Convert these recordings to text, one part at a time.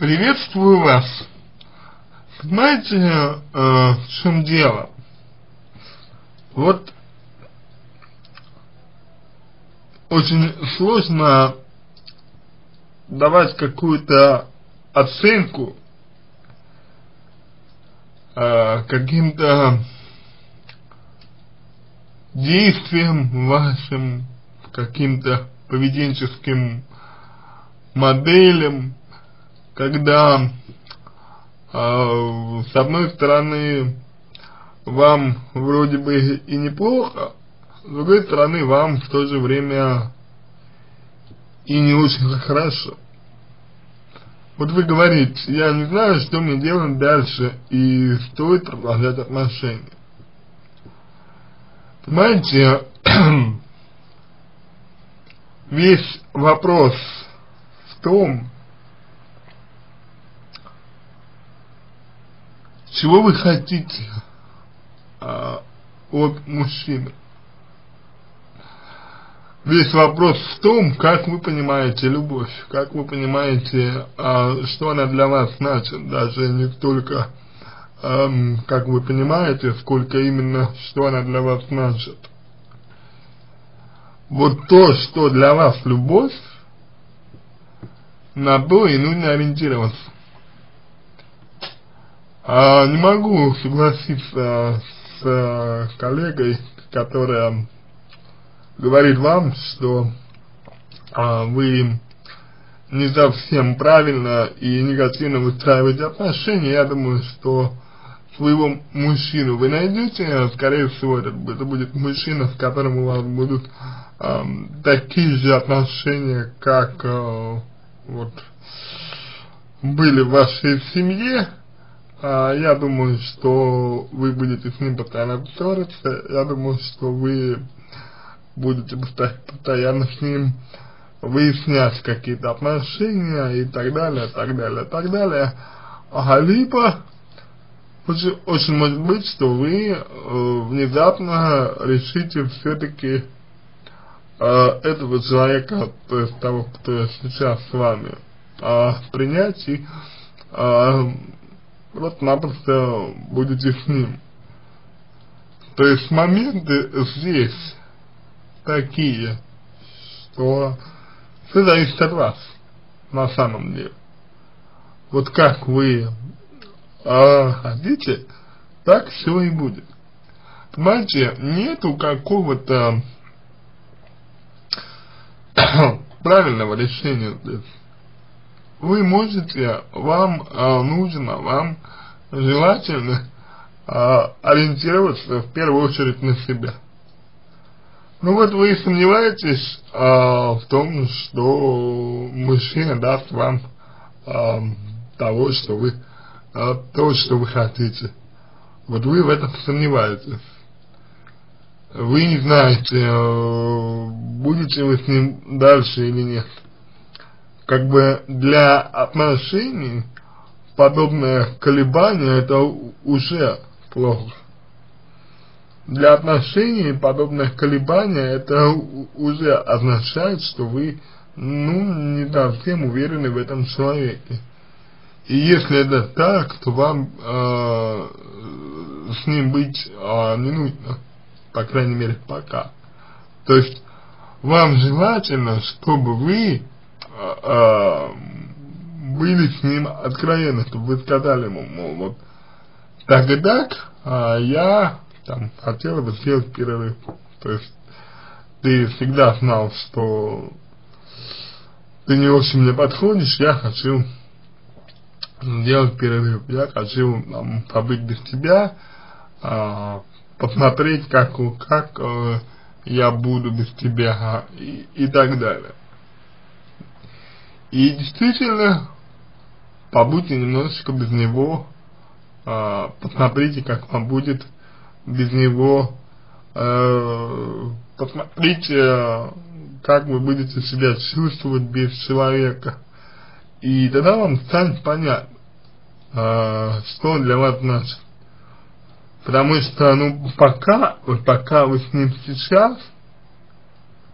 Приветствую вас. Понимаете, в чем дело? Вот очень сложно давать какую-то оценку каким-то действиям вашим, каким-то поведенческим моделям, когда с одной стороны вам вроде бы и неплохо, с другой стороны вам в то же время и не очень хорошо. Вот вы говорите, я не знаю, что мне делать дальше, и стоит продолжать отношения. Понимаете, весь вопрос в том, чего вы хотите от мужчины. Весь вопрос в том, как вы понимаете любовь, как вы понимаете, что она для вас значит, даже не столько, как вы понимаете, сколько именно, что она для вас значит. Вот то, что для вас любовь, на то и нужно ориентироваться. Не могу согласиться с коллегой, которая говорит вам, что вы не совсем правильно и негативно выстраиваете отношения. Я думаю, что своего мужчину вы найдете, скорее всего это будет мужчина, с которым у вас будут такие же отношения, как вот были в вашей семье. Я думаю, что вы будете с ним постоянно ссориться, я думаю, что вы будете постоянно с ним выяснять какие-то отношения и так далее, так далее, так далее. Либо очень может быть, что вы внезапно решите все-таки этого человека, то есть того, кто сейчас с вами, принять и просто-напросто будете с ним. То есть моменты здесь такие, что все зависит от вас на самом деле. Вот как вы хотите, так все и будет. Понимаете, нету какого-то правильного решения здесь. Вы можете, вам нужно, вам желательно ориентироваться в первую очередь на себя. Ну вот вы сомневаетесь в том, что мужчина даст вам то, что вы хотите. Вот вы в этом сомневаетесь. Вы не знаете, будете вы с ним дальше или нет. Как бы для отношений подобное колебание это уже плохо. Для отношений подобное колебание это уже означает, что вы не совсем уверены в этом человеке. И если это так, то вам с ним быть не нужно, по крайней мере пока. То есть вам желательно, чтобы вы были с ним откровенны, чтобы вы сказали ему, мол, вот так и так, я хотела бы сделать перерыв. То есть ты всегда знал, что ты не очень мне подходишь, я хочу сделать перерыв, я хочу побыть без тебя, посмотреть, как я буду без тебя и так далее. И действительно, побудьте немножечко без него, посмотрите, как вам будет без него, посмотрите, как вы будете себя чувствовать без человека. И тогда вам станет понятно, что он для вас значит. Потому что, пока вы с ним сейчас,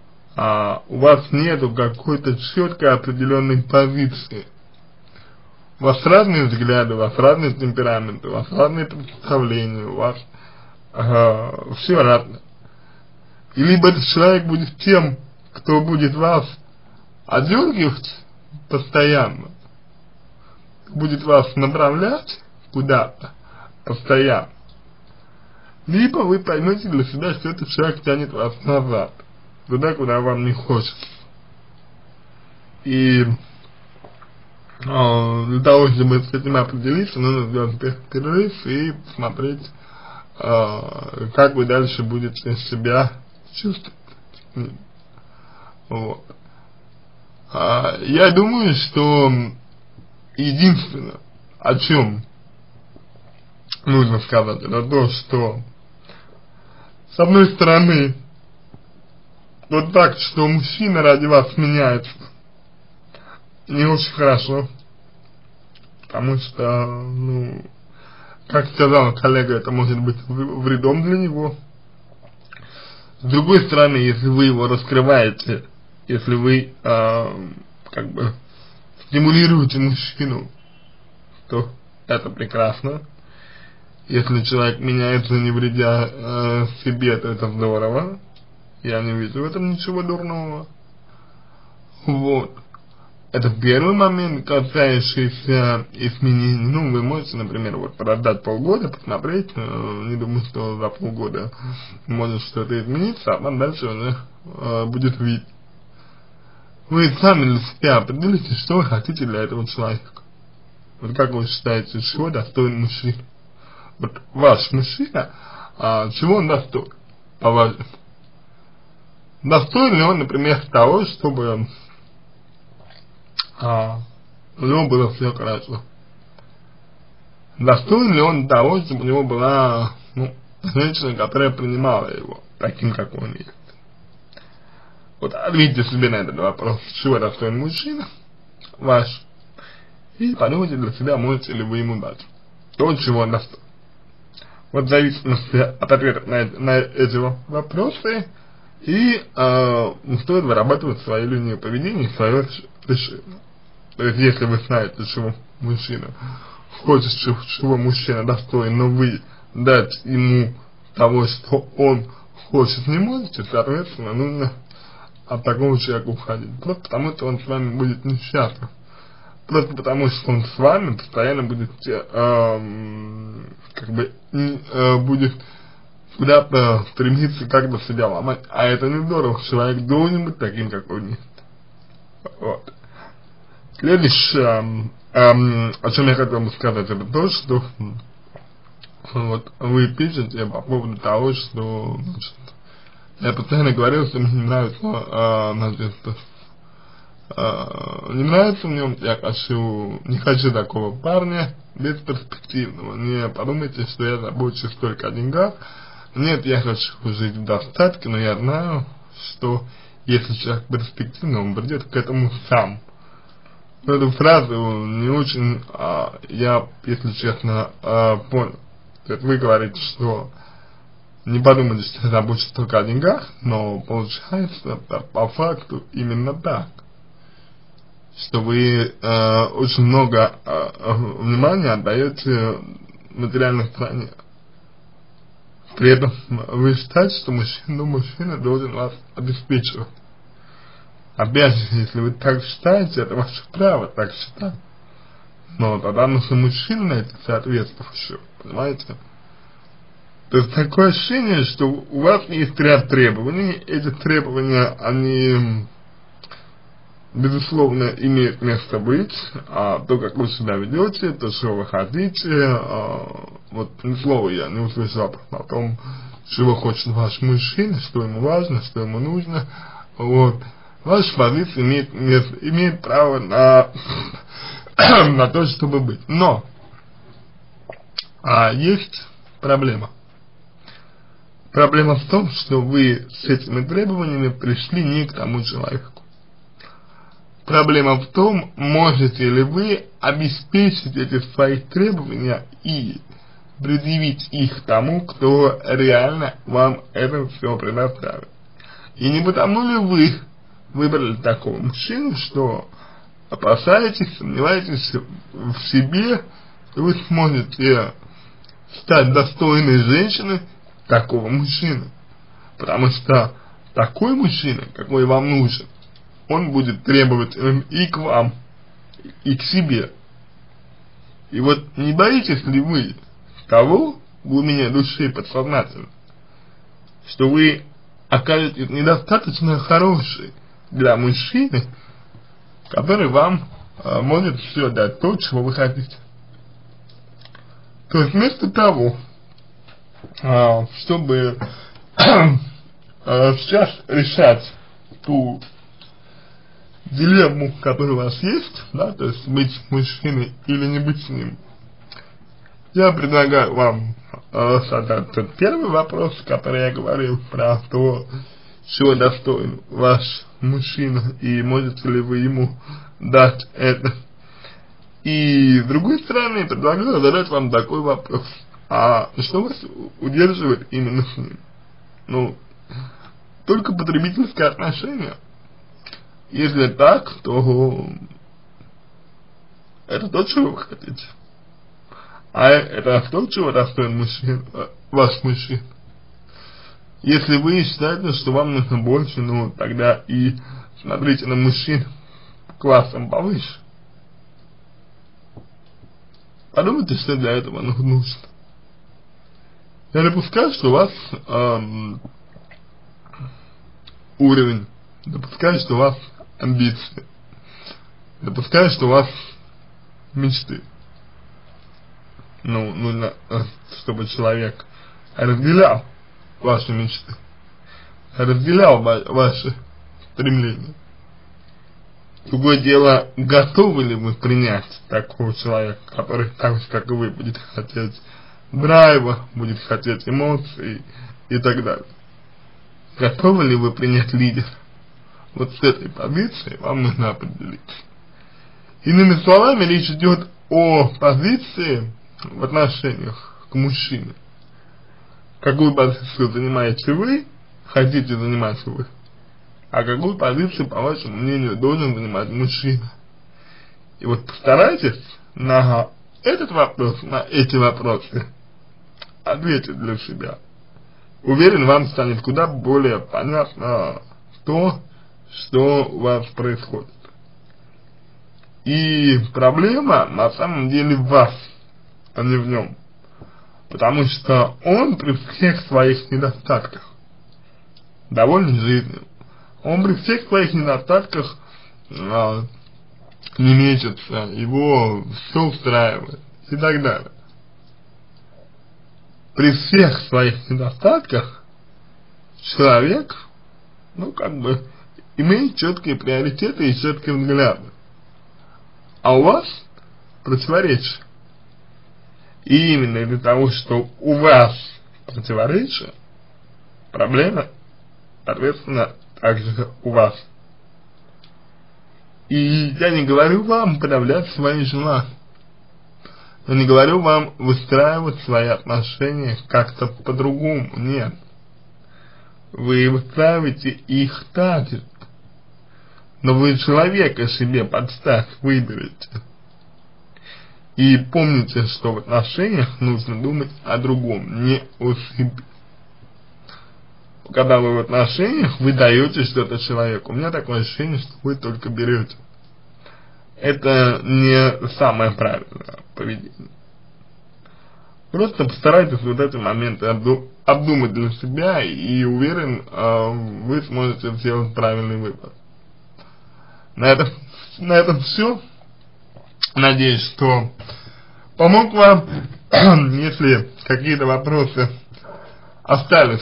у вас нету какой-то четкой определенной позиции. у вас разные взгляды, у вас разные темпераменты, у вас разные представления, у вас все разное. И либо этот человек будет тем, кто будет вас одергивать постоянно, будет вас направлять куда-то постоянно, либо вы поймете для себя, что этот человек тянет вас назад, туда, куда вам не хочется. И для того, чтобы с этим определиться, нужно сделать перерыв и посмотреть, как вы дальше будете себя чувствовать. Вот. Я думаю, что единственное, о чем нужно сказать, это то, что с одной стороны, тот факт, что мужчина ради вас меняется, не очень хорошо, потому что, ну, как сказал коллега, это может быть вредом для него. С другой стороны, если вы его раскрываете, если вы как бы стимулируете мужчину, то это прекрасно. Если человек меняется, не вредя себе, то это здорово. Я не вижу в этом ничего дурного. Вот. Это первый момент, касающийся изменений. Ну, вы можете, например, вот подождать полгода, посмотреть, не думаю, что за полгода может что-то измениться, а там дальше уже будет видно. Вы сами для себя определите, что вы хотите для этого человека. Вот как вы считаете, чего достоин мужчина? Вот ваш мужчина, чего он достоин, по-вашему? Достоин ли он, например, того, чтобы у него было все хорошо? Достоин ли он того, чтобы у него была, ну, женщина, которая принимала его таким, как он есть? Вот ответьте себе на этот вопрос, чего достоин мужчина ваш, и подумайте для себя, можете ли вы ему дать то, чего он достоин. Вот в зависимости от ответа на эти вопросы и стоит вырабатывать свою линию поведения и свое решение. То есть, если вы знаете, чего мужчина хочет, чего мужчина достоин, но вы дать ему того, что он хочет, не можете, соответственно, нужно от такого человека уходить. Просто потому, что он с вами будет несчастлив. Просто потому, что он с вами постоянно будет, как бы, будет куда-то стремиться как-то себя ломать. А это не здорово. Человек должен быть таким, как он есть. Вот. Следующее, о чем я хотел бы сказать, это то, что вот вы пишете по поводу того, что, значит, я постоянно говорил, что мне не нравится, значит, не нравится в нем, не хочу такого парня бесперспективного. Не подумайте, что я забочусь только о деньгах. Нет, я хочу жить в достатке, но я знаю, что если человек перспективный, он придет к этому сам. Но эту фразу не очень, я, если честно, понял. То есть вы говорите, что не подумайте, что я забочусь только о деньгах, но получается по факту именно так. Что вы очень много внимания отдаете материальной стороне. При этом вы считаете, что мужчина должен вас обеспечивать. Опять же, если вы так считаете, это ваше право так считать. Но тогда нужно мужчина найти соответствующего, понимаете? То есть такое ощущение, что у вас есть ряд требований, эти требования, они, безусловно, имеют место быть, а то, как вы себя ведете, то, что вы хотите, вот ни слова я не услышал о том, чего хочет ваш мужчина, что ему важно, что ему нужно, вот. Ваша позиция имеет право на, на то, чтобы быть. Но есть проблема. Проблема в том, что вы с этими требованиями пришли не к тому человеку. Проблема в том, можете ли вы обеспечить эти свои требования и предъявить их тому, кто реально вам это все предоставит. И не потому ли вы выбрали такого мужчину, что опасаетесь, сомневаетесь в себе, вы сможете стать достойной женщиной такого мужчины. Потому что такой мужчина, какой вам нужен, он будет требовательным и к вам, и к себе. И вот не боитесь ли вы того в глубине души подсознательно, что вы окажетесь недостаточно хорошей для мужчины, который вам может все дать то, чего вы хотите. То есть вместо того, чтобы сейчас решать ту дилемму, которая у вас есть, да, то есть быть мужчиной или не быть с ним, я предлагаю вам задать тот первый вопрос, который я говорил про то, чего достоин ваш мужчина и можете ли вы ему дать это. И с другой стороны, предлагаю задать вам такой вопрос: а что вас удерживает именно с ним? Ну, только потребительское отношение. Если так, то это то, чего вы хотите. А это то, чего достоин мужчина, ваш мужчина. Если вы считаете, что вам нужно больше, ну тогда и смотрите на мужчин классом повыше. Подумайте, что для этого нужно. Я допускаю, что у вас уровень, допускаю, что у вас амбиции, допускаю, что у вас мечты. Ну, нужно, чтобы человек разделял ваши мечты, разделял ваши стремления. Другое дело, готовы ли вы принять такого человека, который так же, как и вы, будет хотеть драйва, будет хотеть эмоций и так далее. Готовы ли вы принять лидера? Вот с этой позиции вам нужно определить. Иными словами, речь идет о позиции в отношениях к мужчине. Какую позицию занимаете вы, хотите занимать вы, а какую позицию, по вашему мнению, должен занимать мужчина. И вот постарайтесь на этот вопрос, на эти вопросы ответить для себя. Уверен, вам станет куда более понятно то, что у вас происходит. И проблема на самом деле в вас, а не в нем. Потому что он при всех своих недостатках доволен жизнью. Он при всех своих недостатках не мечется, его все устраивает и так далее. При всех своих недостатках человек, ну как бы, имеет четкие приоритеты и четкие взгляды. А у вас противоречие. И именно из-за того, что у вас противоречие, проблема, соответственно, также у вас. И я не говорю вам подавлять свои желания. Я не говорю вам выстраивать свои отношения как-то по-другому. Нет. Вы выстраиваете их так же. Но вы человека себе под стать выберете. И помните, что в отношениях нужно думать о другом, не о себе. Когда вы в отношениях, вы даете что-то человеку. У меня такое ощущение, что вы только берете. Это не самое правильное поведение. Просто постарайтесь вот эти моменты обдумать для себя, и уверен, вы сможете сделать правильный выбор. На этом все. Надеюсь, что помог вам. Если какие-то вопросы остались,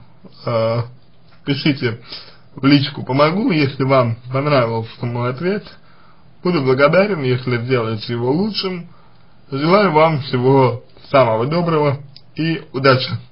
пишите в личку «Помогу». Если вам понравился мой ответ, буду благодарен, если сделаете его лучшим. Желаю вам всего самого доброго и удачи!